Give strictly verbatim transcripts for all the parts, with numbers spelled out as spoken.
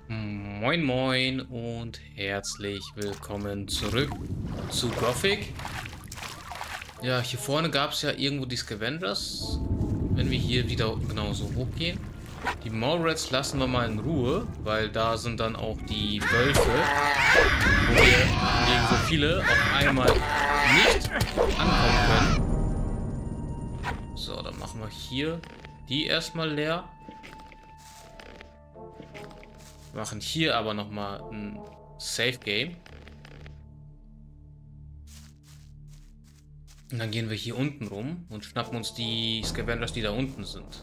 Moin moin und herzlich willkommen zurück zu Gothic. Ja, hier vorne gab es ja irgendwo die Scavengers. Wenn wir hier wieder genauso hochgehen. Die Mallrats lassen wir mal in Ruhe, weil da sind dann auch die Wölfe, wo wir gegen so viele auf einmal nicht ankommen können. So, dann machen wir hier die erstmal leer. Machen hier aber noch mal ein Safe Game. Und dann gehen wir hier unten rum und schnappen uns die Scavengers, die da unten sind.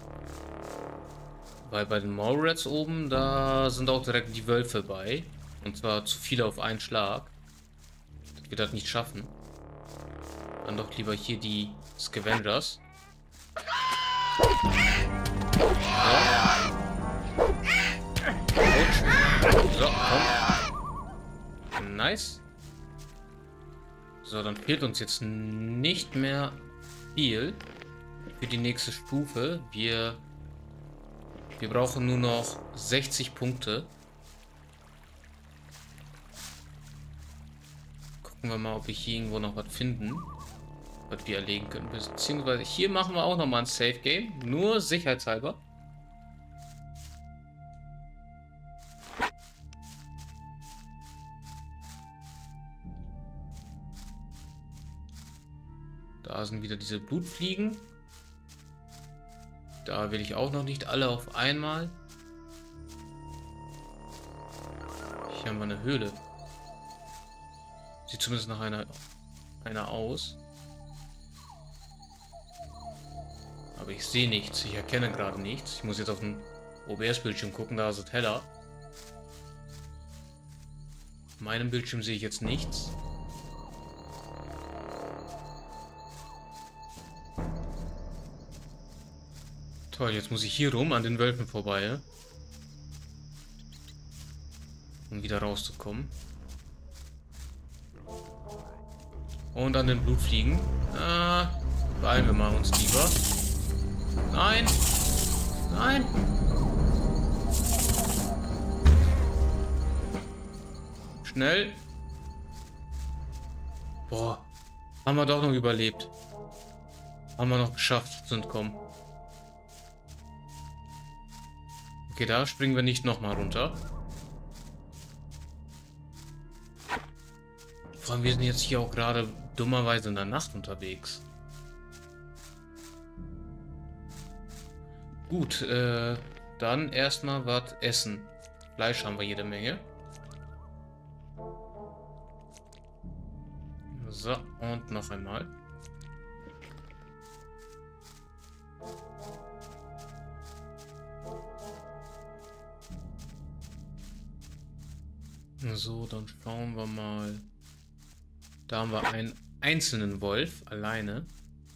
Weil bei den Mallrats oben, da sind auch direkt die Wölfe bei. Und zwar zu viele auf einen Schlag. Dass wir das nicht schaffen. Dann doch lieber hier die Scavengers. Ja. So, komm. Nice. So, dann fehlt uns jetzt nicht mehr viel für die nächste Stufe. Wir, wir brauchen nur noch sechzig Punkte. Gucken wir mal, ob wir hier irgendwo noch was finden, was wir erlegen können. Beziehungsweise hier machen wir auch noch mal ein Safe Game. Nur sicherheitshalber. Da sind wieder diese Blutfliegen. Da will ich auch noch nicht alle auf einmal. Hier haben wir eine Höhle. Sieht zumindest nach einer, einer aus. Aber ich sehe nichts. Ich erkenne gerade nichts. Ich muss jetzt auf den O B S-Bildschirm gucken. Da ist es heller. Auf meinem Bildschirm sehe ich jetzt nichts. Toll, jetzt muss ich hier rum an den Wölfen vorbei, um wieder rauszukommen. Und an den Blutfliegen. Ah, beeilen wir mal uns lieber. Nein! Nein! Schnell! Boah, haben wir doch noch überlebt. Haben wir noch geschafft zu entkommen. Okay, da springen wir nicht nochmal runter. Vor allem, wir sind jetzt hier auch gerade dummerweise in der Nacht unterwegs. Gut, äh, dann erstmal was essen. Fleisch haben wir jede Menge. So, und noch einmal. So, dann schauen wir mal. Da haben wir einen einzelnen Wolf alleine.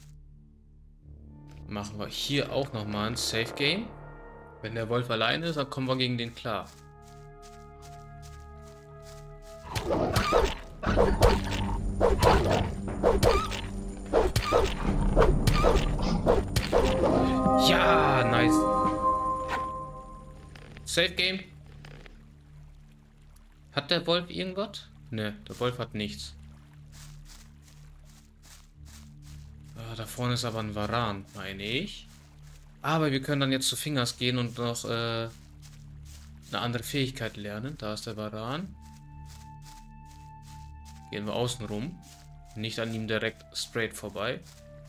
Machen wir hier auch nochmal ein Safe Game. Wenn der Wolf alleine ist, dann kommen wir gegen den klar. Ja, nice. Safe Game. Hat der Wolf irgendwas? Ne, der Wolf hat nichts. Ah, da vorne ist aber ein Varan, meine ich. Aber wir können dann jetzt zu Fingers gehen und noch äh, eine andere Fähigkeit lernen. Da ist der Varan. Gehen wir außen rum. Nicht an ihm direkt straight vorbei.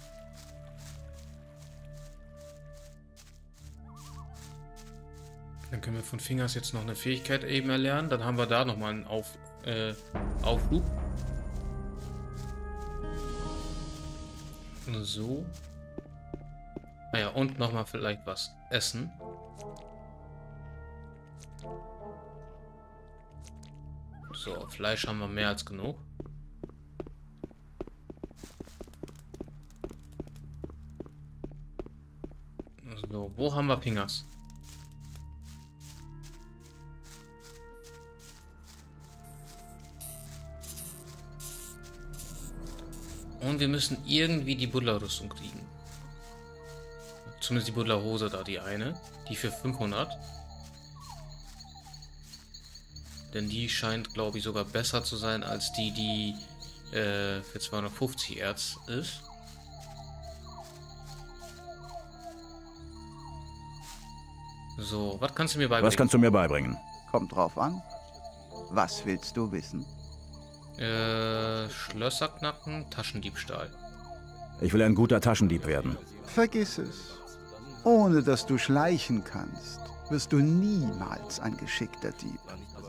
Dann können wir von Fingers jetzt noch eine Fähigkeit eben erlernen. Dann haben wir da nochmal einen Auf, äh, Aufruf. So. Naja, und nochmal vielleicht was essen. So, Fleisch haben wir mehr als genug. So, wo haben wir Fingers? Und wir müssen irgendwie die Buddler-Rüstung kriegen. Zumindest die Buddler-Hose da, die eine. Die für fünfhundert. Denn die scheint, glaube ich, sogar besser zu sein als die, die äh, für zweihundertfünfzig Erz ist. So, was kannst du mir beibringen? Was kannst du mir beibringen? Kommt drauf an. Was willst du wissen? Äh, Schlösser knacken, Taschendiebstahl. Ich will ein guter Taschendieb werden. Vergiss es. Ohne dass du schleichen kannst, wirst du niemals ein geschickter Dieb.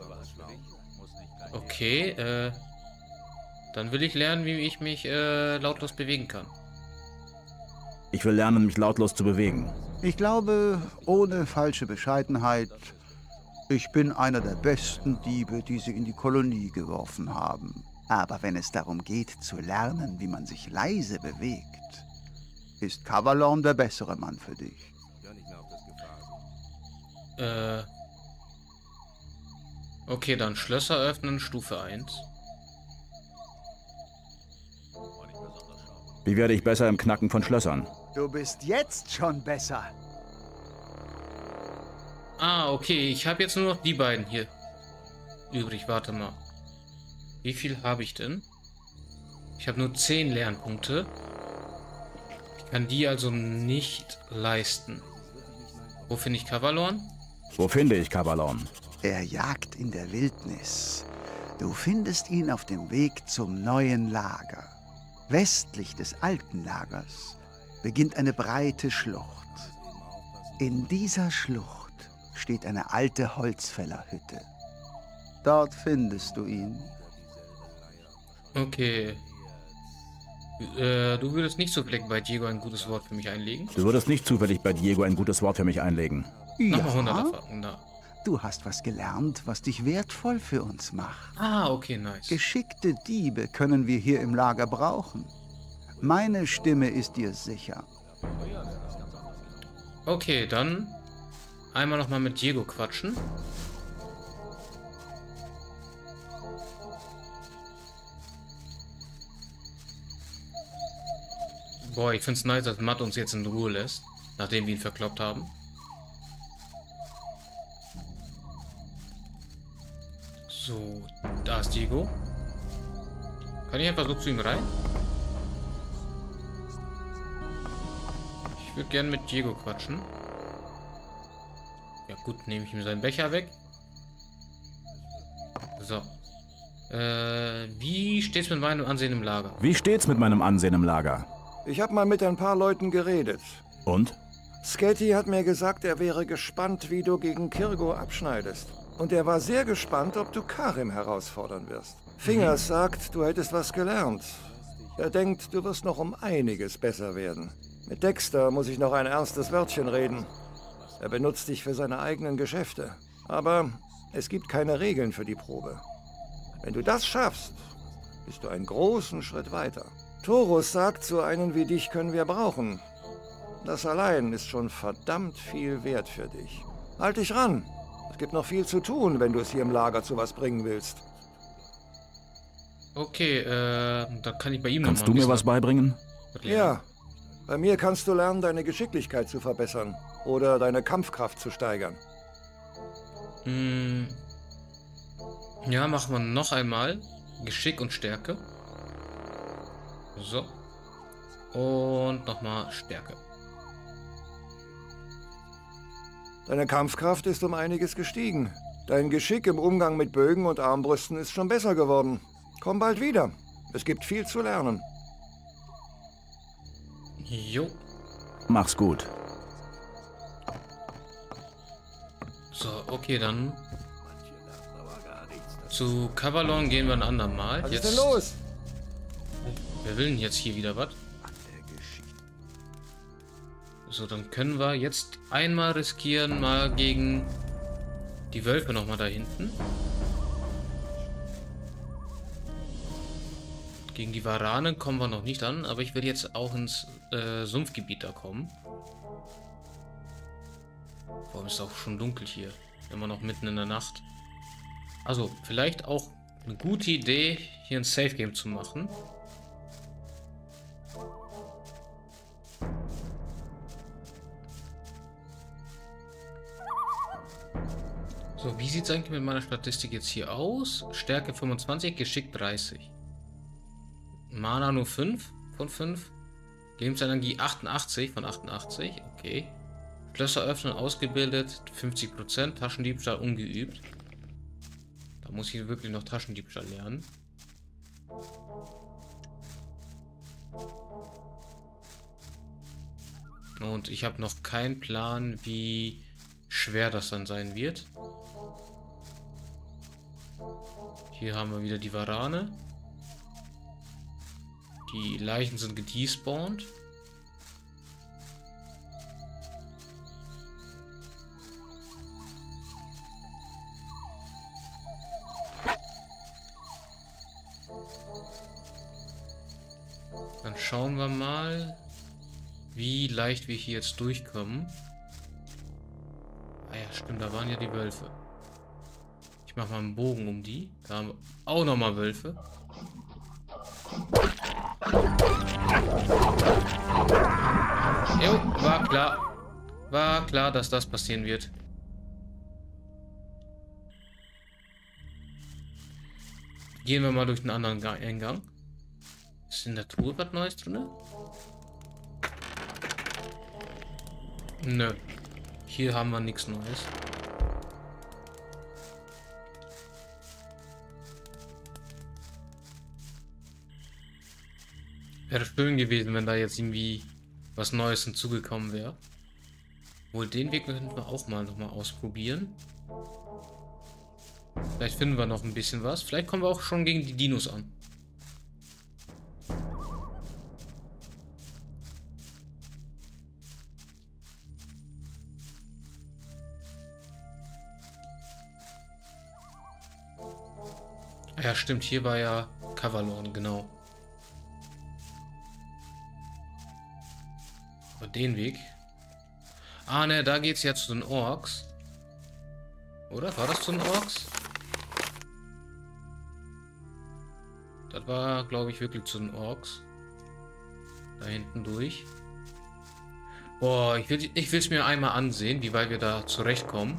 Okay, äh, dann will ich lernen, wie ich mich äh, lautlos bewegen kann. Ich will lernen, mich lautlos zu bewegen. Ich glaube, ohne falsche Bescheidenheit, ich bin einer der besten Diebe, die sie in die Kolonie geworfen haben. Aber wenn es darum geht, zu lernen, wie man sich leise bewegt, ist Kavallon der bessere Mann für dich. Äh. Okay, dann Schlösser öffnen, Stufe eins. Wie werde ich besser im Knacken von Schlössern? Du bist jetzt schon besser. Ah, okay, ich habe jetzt nur noch die beiden hier übrig. Warte mal. Wie viel habe ich denn? Ich habe nur zehn Lernpunkte. Ich kann die also nicht leisten. Wo finde ich Kavallon? Wo finde ich Kavallon? Er jagt in der Wildnis. Du findest ihn auf dem Weg zum neuen Lager. Westlich des alten Lagers beginnt eine breite Schlucht. In dieser Schlucht steht eine alte Holzfällerhütte. Dort findest du ihn. Okay. Äh, du würdest nicht zufällig bei Diego ein gutes Wort für mich einlegen? Du würdest nicht zufällig bei Diego ein gutes Wort für mich einlegen. Nochmal hundert Erfahrung, na. Du hast was gelernt, was dich wertvoll für uns macht. Ah, okay, nice. Geschickte Diebe können wir hier im Lager brauchen. Meine Stimme ist dir sicher. Okay, dann einmal nochmal mit Diego quatschen. Boah, ich find's nice, dass Matt uns jetzt in Ruhe lässt, nachdem wir ihn verkloppt haben. So, da ist Diego. Kann ich einfach so zu ihm rein? Ich würde gerne mit Diego quatschen. Ja gut, nehme ich ihm seinen Becher weg. So. Äh, wie steht's mit meinem Ansehen im Lager? Wie steht's mit meinem Ansehen im Lager? Ich habe mal mit ein paar Leuten geredet. Und? Sketty hat mir gesagt, er wäre gespannt, wie du gegen Kirgo abschneidest. Und er war sehr gespannt, ob du Karim herausfordern wirst. Fingers sagt, du hättest was gelernt. Er denkt, du wirst noch um einiges besser werden. Mit Dexter muss ich noch ein ernstes Wörtchen reden. Er benutzt dich für seine eigenen Geschäfte. Aber es gibt keine Regeln für die Probe. Wenn du das schaffst, bist du einen großen Schritt weiter. Torus sagt, so einen wie dich können wir brauchen. Das allein ist schon verdammt viel wert für dich. Halt dich ran. Es gibt noch viel zu tun, wenn du es hier im Lager zu was bringen willst. Okay, äh, dann kann ich bei ihm Kannst noch mal du mir ein was beibringen? bisschen lernen. Ja, bei mir kannst du lernen, deine Geschicklichkeit zu verbessern oder deine Kampfkraft zu steigern. Hm. Ja, machen wir noch einmal. Geschick und Stärke. So. Und nochmal Stärke. Deine Kampfkraft ist um einiges gestiegen. Dein Geschick im Umgang mit Bögen und Armbrüsten ist schon besser geworden. Komm bald wieder. Es gibt viel zu lernen. Jo. Mach's gut. So, okay, dann. Zu Kavallon gehen wir ein andermal. Was Jetzt. ist denn los? Wer will denn jetzt hier wieder was? So, dann können wir jetzt einmal riskieren, mal gegen die Wölfe nochmal da hinten. Gegen die Waranen kommen wir noch nicht an, aber ich will jetzt auch ins äh, Sumpfgebiet da kommen. Warum ist es auch schon dunkel hier? Immer noch mitten in der Nacht. Also, vielleicht auch eine gute Idee, hier ein Safe Game zu machen. So, So, wie sieht es eigentlich mit meiner Statistik jetzt hier aus? Stärke fünfundzwanzig, Geschick dreißig. Mana nur fünf von fünf. Lebensenergie achtundachtzig von achtundachtzig. Okay. Schlösser öffnen ausgebildet, fünfzig Prozent. Taschendiebstahl ungeübt. Da muss ich wirklich noch Taschendiebstahl lernen. Und ich habe noch keinen Plan, wie schwer das dann sein wird. Hier haben wir wieder die Warane. Die Leichen sind gedespawnt. Dann schauen wir mal, wie leicht wir hier jetzt durchkommen. Ah ja, stimmt, da waren ja die Wölfe. Ich mache mal einen Bogen um die. Da haben wir auch nochmal Wölfe. Jo, war klar. War klar, dass das passieren wird. Gehen wir mal durch einen anderen Eingang. Ist in der Truhe was Neues drin? Nö. Hier haben wir nichts Neues. Wäre schön gewesen, wenn da jetzt irgendwie was Neues hinzugekommen wäre. Wohl den Weg könnten wir auch mal noch mal ausprobieren. Vielleicht finden wir noch ein bisschen was. Vielleicht kommen wir auch schon gegen die Dinos an. Ja, stimmt. Hier war ja Kavalon, genau. Aber den Weg. Ah, ne, da geht's ja zu den Orks. Oder? War das zu den Orks? Das war, glaube ich, wirklich zu den Orks. Da hinten durch. Boah, ich will ich es mir einmal ansehen, wie weit wir da zurechtkommen.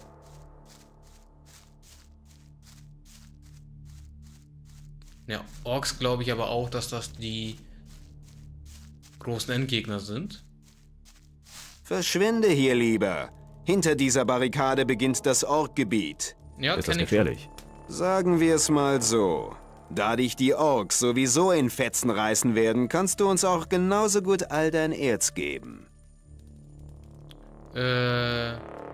Ja, Orks glaube ich aber auch, dass das die großen Endgegner sind. Verschwinde hier lieber. Hinter dieser Barrikade beginnt das Orkgebiet. Ja, Ist das kenn ich gefährlich? Sagen wir es mal so. Da dich die Orks sowieso in Fetzen reißen werden, kannst du uns auch genauso gut all dein Erz geben. schon. Äh,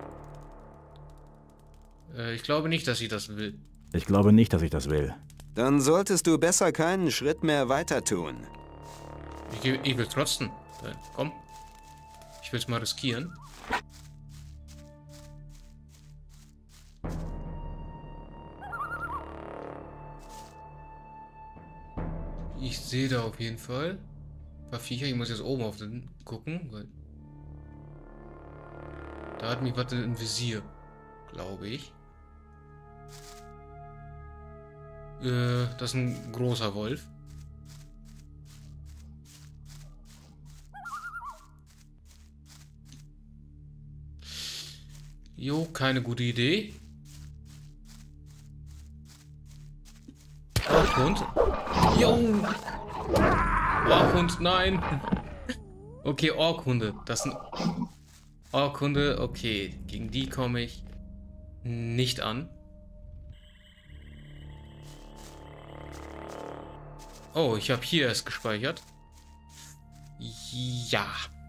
äh, ich glaube nicht, dass sie das will. Ich glaube nicht, dass ich das will. Dann solltest du besser keinen Schritt mehr weiter tun. Ich, ich will trotzdem. Nein, komm. Ich will es mal riskieren. Ich sehe da auf jeden Fall ein paar Viecher. Ich muss jetzt oben auf den gucken, weil da hat mich was im Visier, glaube ich. Äh, das ist ein großer Wolf. Jo, keine gute Idee. Orkhund. Jo! Orkhund, nein! Okay, Orkhunde. Das sind Orkhunde. Okay, gegen die komme ich nicht an. Oh, ich habe hier erst gespeichert. Ja.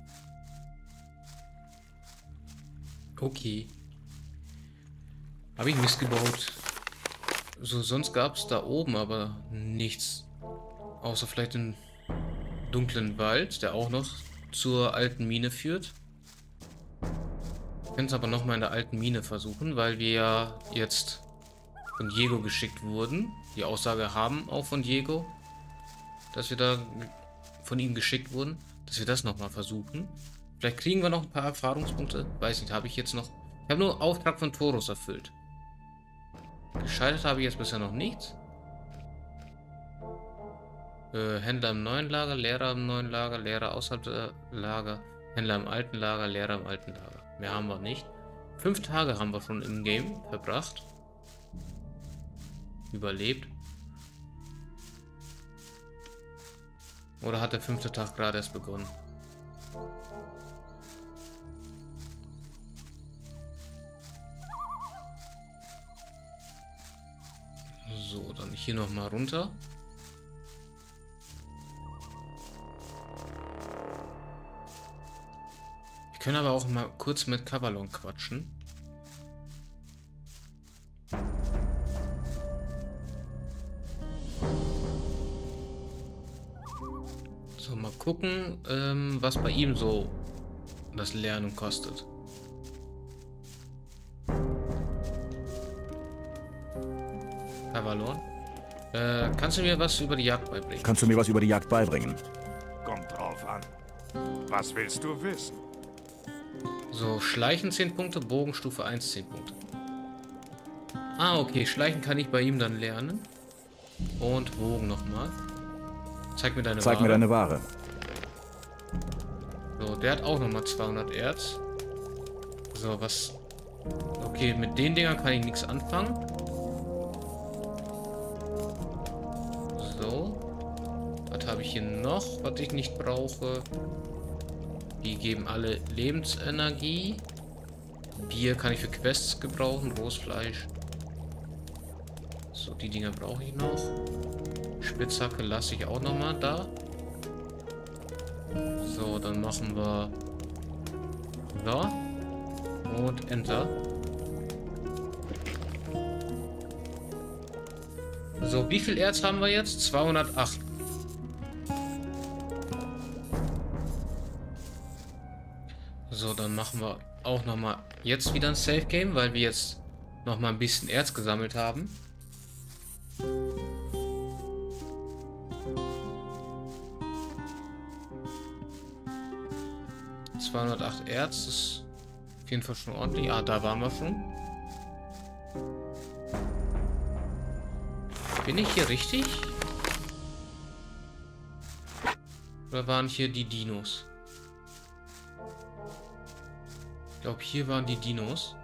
Okay. Habe ich Mist gebaut. So, sonst gab es da oben aber nichts. Außer vielleicht den dunklen Wald, der auch noch zur alten Mine führt. Wir können es aber nochmal in der alten Mine versuchen, weil wir ja jetzt von Diego geschickt wurden. Die Aussage haben auch von Diego, dass wir da von ihm geschickt wurden, dass wir das nochmal versuchen. Vielleicht kriegen wir noch ein paar Erfahrungspunkte. Weiß nicht, habe ich jetzt noch... Ich habe nur Auftrag von Taurus erfüllt. Gescheitert habe ich jetzt bisher noch nichts. Äh, Händler im neuen Lager, Lehrer im neuen Lager, Lehrer außerhalb der Lager, Händler im alten Lager, Lehrer im alten Lager. Mehr haben wir nicht. Fünf Tage haben wir schon im Game verbracht. Überlebt. Oder hat der fünfte Tag gerade erst begonnen? So, dann hier noch mal runter. Wir können aber auch mal kurz mit Kavalon quatschen. So, mal gucken, ähm, was bei ihm so das Lernen kostet. Kavalon. Äh, kannst du mir was über die Jagd beibringen? Kannst du mir was über die Jagd beibringen? Kommt drauf an. Was willst du wissen? So, Schleichen zehn Punkte, Bogenstufe eins zehn Punkte. Ah, okay, Schleichen kann ich bei ihm dann lernen. Und Bogen nochmal. Zeig mir deine Zeig Ware. mir deine Ware. So, der hat auch nochmal zweihundert Erz. So, was... Okay, mit den Dingern kann ich nichts anfangen. So. Was habe ich hier noch, was ich nicht brauche? Die geben alle Lebensenergie. Bier kann ich für Quests gebrauchen. Rohsfleisch. So, die Dinger brauche ich noch. Spitzhacke lasse ich auch nochmal da. So, dann machen wir da und Enter. So, wie viel Erz haben wir jetzt? zweihundertacht. So, dann machen wir auch nochmal jetzt wieder ein Safe Game, weil wir jetzt nochmal ein bisschen Erz gesammelt haben. zweihundertacht Erz, das ist auf jeden Fall schon ordentlich. Ah, da waren wir schon. Bin ich hier richtig? Oder waren hier die Dinos? Ich glaube, hier waren die Dinos.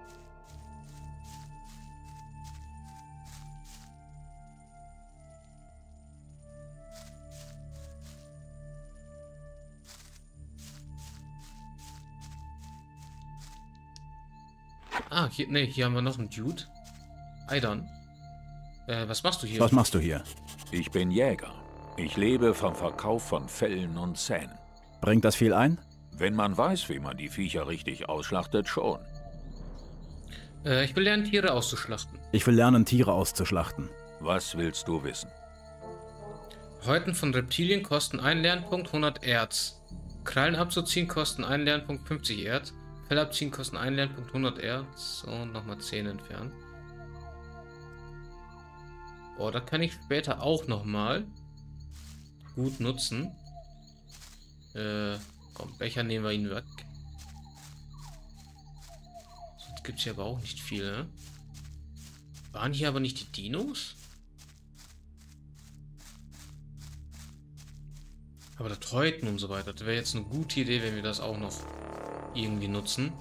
Ah, hier, nee, hier haben wir noch einen Dude. Aidan. Äh, was machst du hier? Was machst du hier? Ich bin Jäger. Ich lebe vom Verkauf von Fellen und Zähnen. Bringt das viel ein? Wenn man weiß, wie man die Viecher richtig ausschlachtet, schon. Äh, ich will lernen, Tiere auszuschlachten. Ich will lernen, Tiere auszuschlachten. Was willst du wissen? Häuten von Reptilien kosten einen Lernpunkt hundert Erz. Krallen abzuziehen kosten einen Lernpunkt fünfzig Erz. Fell abziehen kosten einen Lernpunkt hundert Erz. Und nochmal zehn entfernen. Boah, da kann ich später auch nochmal gut nutzen. Äh, komm, Becher nehmen wir ihn weg. Sonst gibt es hier aber auch nicht viel, ne? Waren hier aber nicht die Dinos? Aber das Häuten und so weiter, das wäre jetzt eine gute Idee, wenn wir das auch noch irgendwie nutzen.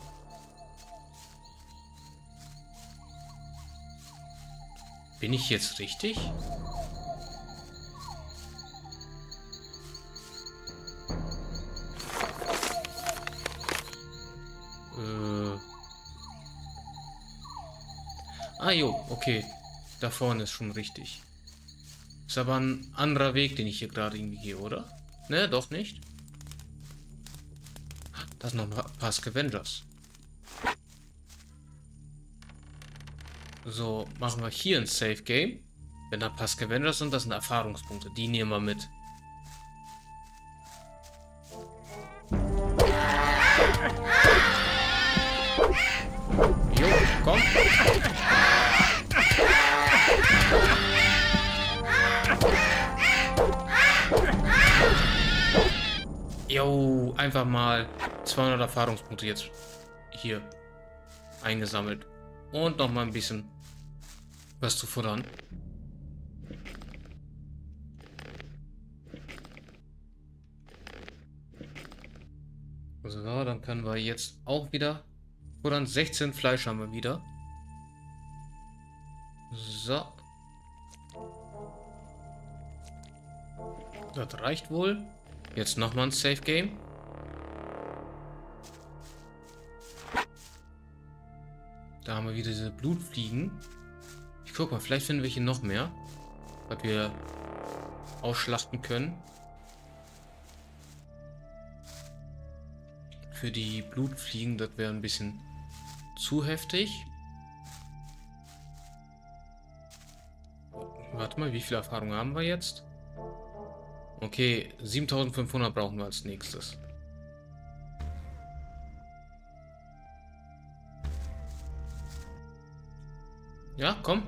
Bin ich jetzt richtig? Äh. Ah jo, okay. Da vorne ist schon richtig. Ist aber ein anderer Weg, den ich hier gerade irgendwie gehe, oder? Ne, doch nicht. Das sind noch ein paar Scavengers. So, machen wir hier ein Safe Game. Wenn da ein paar Scavengers sind, das sind Erfahrungspunkte. Die nehmen wir mit. Jo, komm. Jo, einfach mal zweihundert Erfahrungspunkte jetzt hier eingesammelt. Und noch mal ein bisschen was zu futtern. So, dann können wir jetzt auch wieder Oder sechzehn Fleisch haben wir wieder. So. Das reicht wohl. Jetzt nochmal ein Safe Game. Da haben wir wieder diese Blutfliegen. Ich guck mal, vielleicht finden wir hier noch mehr, was wir ausschlachten können. Für die Blutfliegen, das wäre ein bisschen zu heftig. Warte mal, wie viel Erfahrung haben wir jetzt? Okay, siebentausendfünfhundert brauchen wir als nächstes. Ja, komm.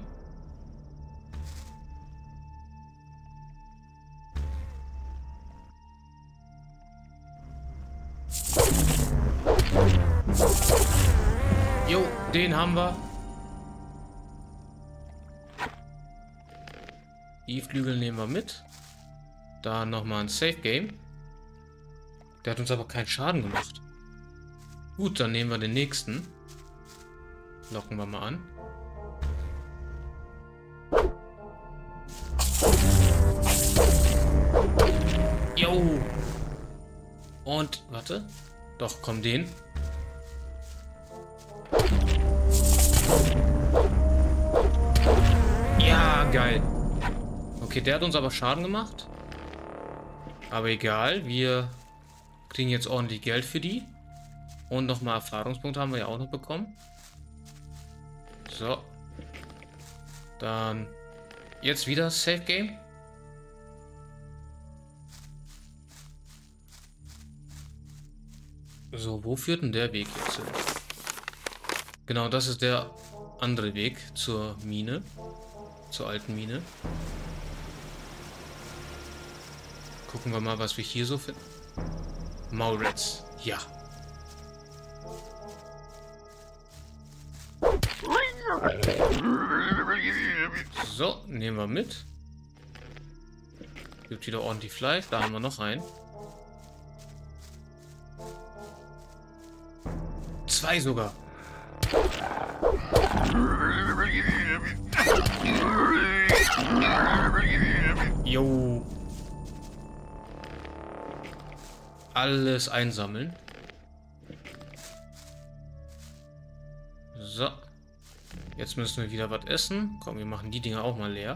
Jo, den haben wir. Die Flügel nehmen wir mit. Da nochmal ein Safe Game. Der hat uns aber keinen Schaden gemacht. Gut, dann nehmen wir den nächsten. Locken wir mal an. Jo. Und, warte. Doch, komm, den. Ja, geil. Okay, der hat uns aber Schaden gemacht. Aber egal, wir kriegen jetzt ordentlich Geld für die. Und nochmal Erfahrungspunkte haben wir ja auch noch bekommen. So. Dann jetzt wieder Safe Game. So, wo führt denn der Weg jetzt hin? Genau, das ist der andere Weg zur Mine. Zur alten Mine. Gucken wir mal, was wir hier so finden. Maulrats. Ja. So, nehmen wir mit. Gibt wieder ordentlich Fleisch. Da haben wir noch einen. Zwei sogar. Jo. Alles einsammeln. So. Jetzt müssen wir wieder was essen. Komm, wir machen die Dinger auch mal leer.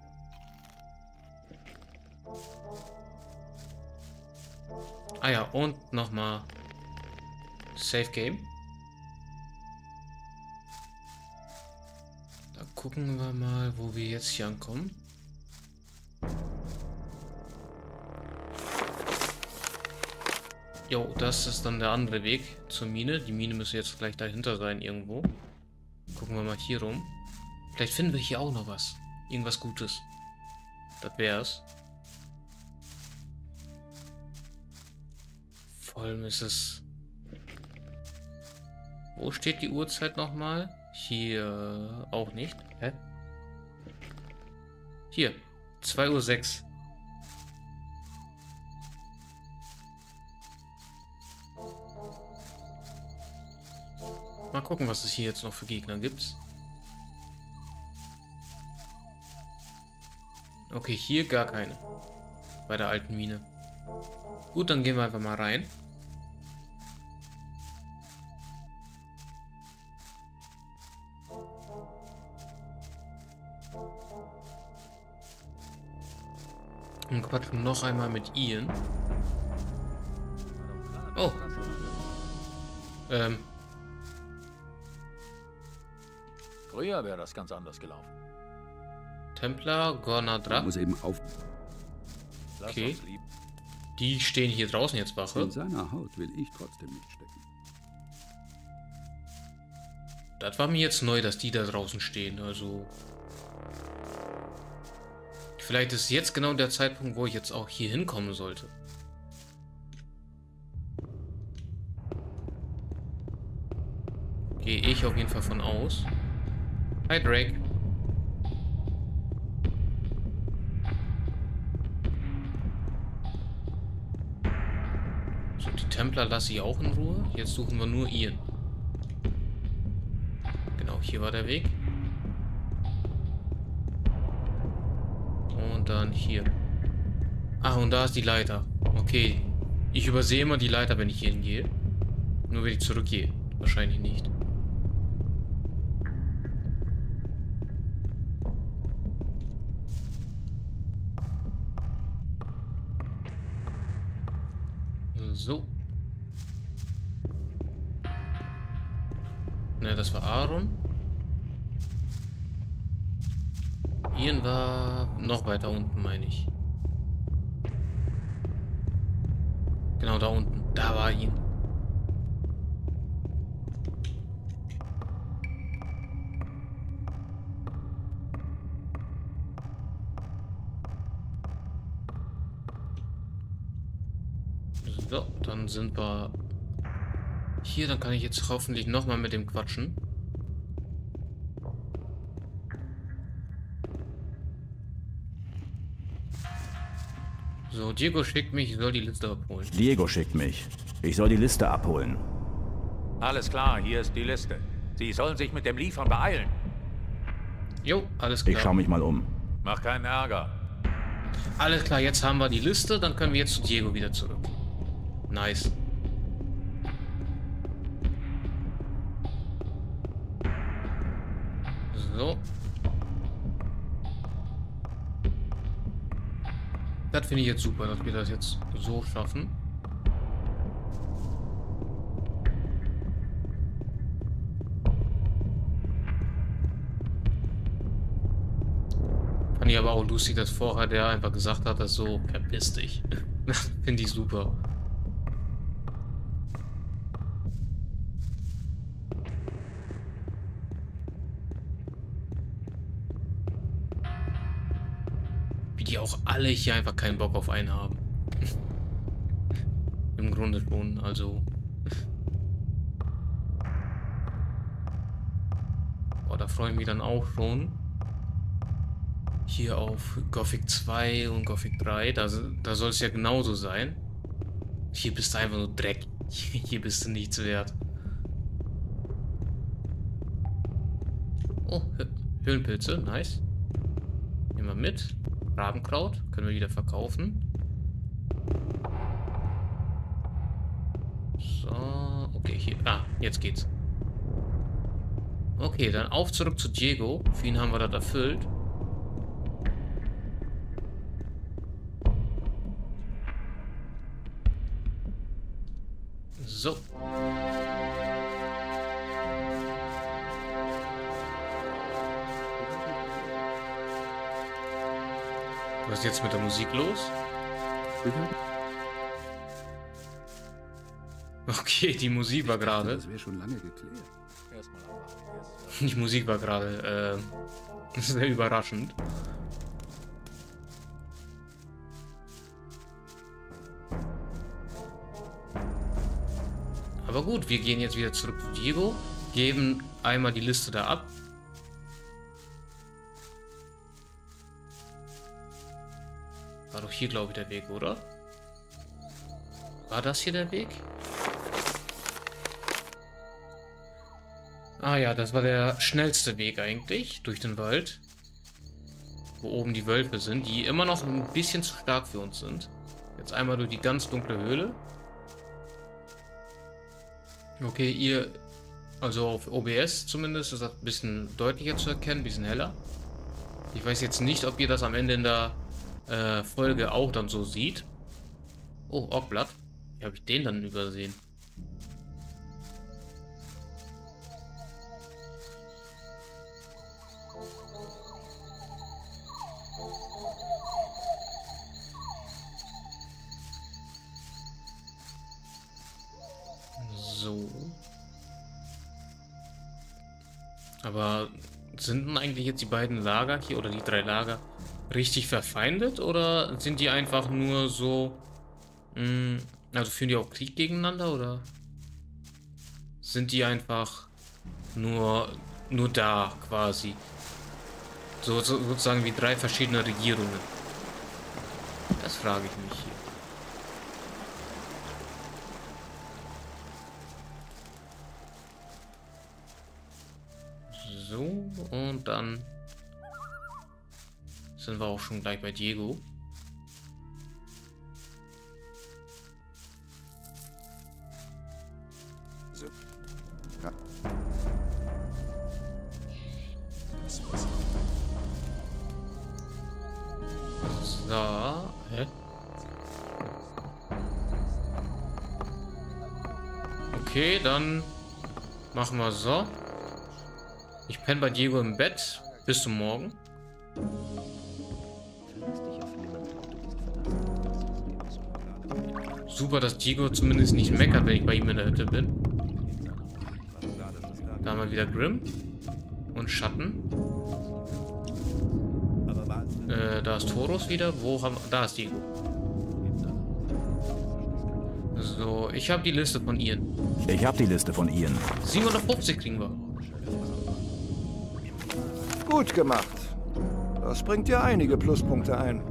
Ah ja, und nochmal Safe Game. Da gucken wir mal, wo wir jetzt hier ankommen. Jo, das ist dann der andere Weg zur Mine. Die Mine müsste jetzt gleich dahinter sein irgendwo. Gucken wir mal hier rum. Vielleicht finden wir hier auch noch was. Irgendwas Gutes. Das wär's. Vor allem ist es... Wo steht die Uhrzeit nochmal? Hier auch nicht. Hä? Hier. zwei Uhr sechs. Mal gucken, was es hier jetzt noch für Gegner gibt. Okay, hier gar keine. Bei der alten Mine. Gut, dann gehen wir einfach mal rein. Und quatschen noch einmal mit Ian. Oh. Ähm. Früher wäre das ganz anders gelaufen. Templar, Gornadrak. Muss eben auf. Okay. Die stehen hier draußen jetzt Wache. In seiner Haut will ich trotzdem nicht stecken. Das war mir jetzt neu, dass die da draußen stehen. Also. Vielleicht ist jetzt genau der Zeitpunkt, wo ich jetzt auch hier hinkommen sollte. Gehe ich auf jeden Fall von aus. Hi Drake. So, die Templer lasse ich auch in Ruhe. Jetzt suchen wir nur Ian. hier war der Weg. Und dann hier. Ah, und da ist die Leiter. Okay. Ich übersehe immer die Leiter, wenn ich hier hingehe. Nur wenn ich zurückgehe. Wahrscheinlich nicht. So. Ne, das war Aaron. Ian war noch weiter unten, meine ich. Genau, da unten. Da war Ian. So, dann sind wir hier. Dann kann ich jetzt hoffentlich nochmal mit dem quatschen. So, Diego schickt mich, ich soll die Liste abholen. Diego schickt mich. Ich soll die Liste abholen. Alles klar, hier ist die Liste. Sie sollen sich mit dem Liefern beeilen. Jo, alles klar. Ich schaue mich mal um. Mach keinen Ärger. Alles klar, jetzt haben wir die Liste, dann können wir jetzt zu Diego wieder zurück. Nice. So. Das finde ich jetzt super, dass wir das jetzt so schaffen. Fand ich aber auch lustig, dass vorher der einfach gesagt hat, dass so, verpiss dich. Finde ich super. Wie die auch alle hier einfach keinen Bock auf einen haben. Im Grunde schon, also. Boah, da freue ich mich dann auch schon. Hier auf Gothic zwei und Gothic drei, da, da soll es ja genauso sein. Hier bist du einfach nur Dreck. Hier bist du nichts wert. Oh, Höhlenpilze, nice. Nehmen wir mit. Rabenkraut, können wir wieder verkaufen. So, okay, hier. Ah, jetzt geht's. Okay, dann auf zurück zu Diego. Für ihn haben wir das erfüllt. So. Was ist jetzt mit der Musik los? Okay, die Musik war gerade. Das wäre schon lange geklärt. Die Musik war gerade äh, sehr überraschend. Aber gut, wir gehen jetzt wieder zurück zu Diego, geben einmal die Liste da ab. War doch hier, glaube ich, der Weg, oder? War das hier der Weg? Ah ja, das war der schnellste Weg eigentlich, durch den Wald. Wo oben die Wölfe sind, die immer noch ein bisschen zu stark für uns sind. Jetzt einmal durch die ganz dunkle Höhle. Okay, ihr, also auf O B S zumindest, ist das ein bisschen deutlicher zu erkennen, ein bisschen heller. Ich weiß jetzt nicht, ob ihr das am Ende in der äh, Folge auch dann so sieht. Oh, Orkblatt. Wie habe ich den dann übersehen? So. Aber sind denn eigentlich jetzt die beiden Lager hier oder die drei Lager richtig verfeindet oder sind die einfach nur so, mh, also führen die auch Krieg gegeneinander oder sind die einfach nur nur da quasi so, so sozusagen wie drei verschiedene Regierungen? Das frage ich mich hier. So, und dann sind wir auch schon gleich bei Diego. So. Ja. So, hä? Okay, dann machen wir so. Ich penne bei Diego im Bett. Bis zum Morgen. Super, dass Diego zumindest nicht meckert, wenn ich bei ihm in der Hütte bin. Da haben wir wieder Grimm. Und Schatten. Äh, da ist Taurus wieder. Wo haben wir... Da ist Diego. So, ich habe die Liste von Ian. Ich habe die Liste von Ian. siebenhundertfünfzig kriegen wir. Gut gemacht. Das bringt dir einige Pluspunkte ein.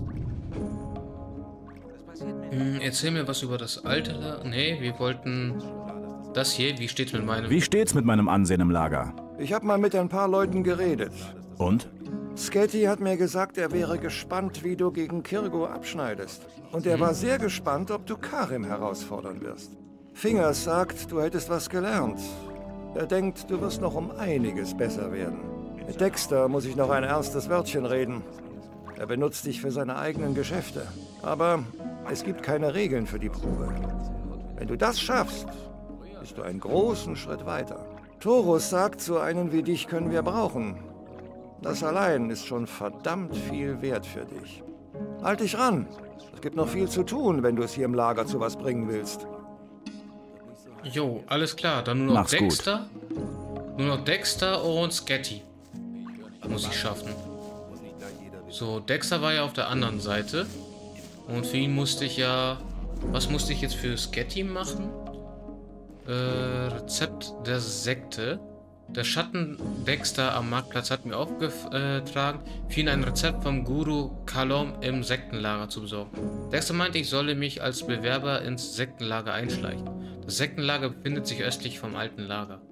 Hm, erzähl mir was über das alte Lager. Nee, wir wollten... Das hier, wie steht's mit meinem... Wie steht's mit meinem Ansehen im Lager? Ich habe mal mit ein paar Leuten geredet. Und? Sketty hat mir gesagt, er wäre gespannt, wie du gegen Kirgo abschneidest. Und er war sehr gespannt, ob du Karim herausfordern wirst. Fingers sagt, du hättest was gelernt. Er denkt, du wirst noch um einiges besser werden. Mit Dexter muss ich noch ein ernstes Wörtchen reden. Er benutzt dich für seine eigenen Geschäfte. Aber es gibt keine Regeln für die Probe. Wenn du das schaffst, bist du einen großen Schritt weiter. Taurus sagt, so einen wie dich können wir brauchen. Das allein ist schon verdammt viel wert für dich. Halt dich ran. Es gibt noch viel zu tun, wenn du es hier im Lager zu was bringen willst. Jo, alles klar. Dann nur noch Mach's Dexter. Nur noch Dexter und Sketty. Muss ich schaffen. So, Dexter war ja auf der anderen Seite. Und für ihn musste ich ja... Was musste ich jetzt für Sketty machen? Äh, Rezept der Sekte. Der Schatten Dexter am Marktplatz hat mir aufgetragen, für ihn ein Rezept vom Guru Kalom im Sektenlager zu besorgen. Dexter meinte, ich solle mich als Bewerber ins Sektenlager einschleichen. Das Sektenlager befindet sich östlich vom alten Lager.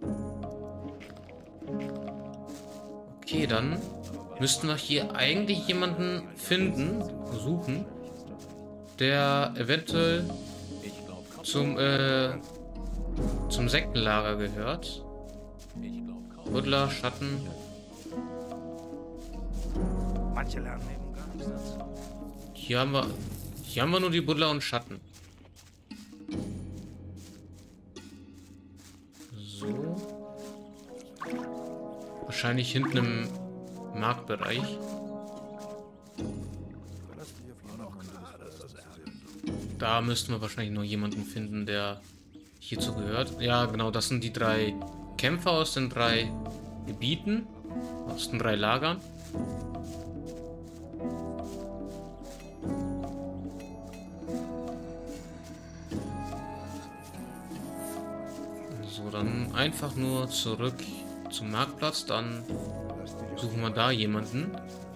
Okay, dann müssten wir hier eigentlich jemanden finden, suchen, der eventuell zum, äh, zum Sektenlager gehört. Buddler, Schatten. Manche lernen eben gar nichts dazu. Hier haben wir. Hier haben wir nur die Buddler und Schatten. So. Wahrscheinlich hinten im Marktbereich. Da müssten wir wahrscheinlich noch jemanden finden, der hierzu gehört. Ja, genau, das sind die drei Kämpfer aus den drei Gebieten, aus den drei Lagern. So, dann einfach nur zurück zum Marktplatz, dann suchen wir da jemanden.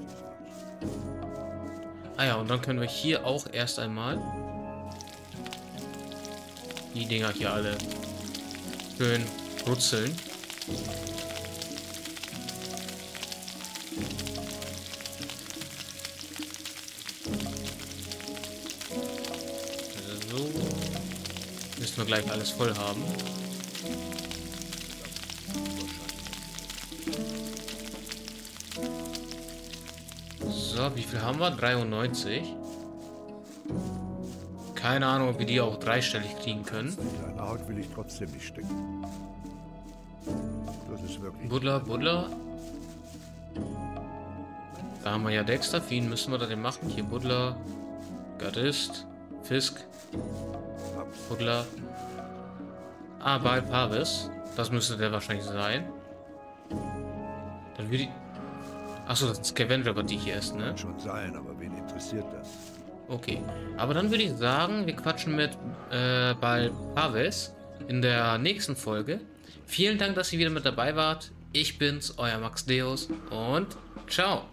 Ah ja, und dann können wir hier auch erst einmal die Dinger hier alle schön brutzeln. So. Müssen wir gleich alles voll haben. So, wie viel haben wir? dreiundneunzig. Keine Ahnung, ob wir die auch dreistellig kriegen können. Deine Haut will ich trotzdem nicht stecken. Das ist wirklich... Buddler, Buddler. Da haben wir ja Dexter. Für ihn müssen wir da den machen. Hier Buddler, Gardist, Fisk, Buddler. Ah, Baal Pavis. Das müsste der wahrscheinlich sein. Dann würde ich... Achso, das ist ein Scavenger, was die hier ist, ne? Kann schon sein, aber wen interessiert das? Okay, aber dann würde ich sagen, wir quatschen mit äh, Baal Pavis in der nächsten Folge. Vielen Dank, dass ihr wieder mit dabei wart. Ich bin's, euer Max Deus und ciao.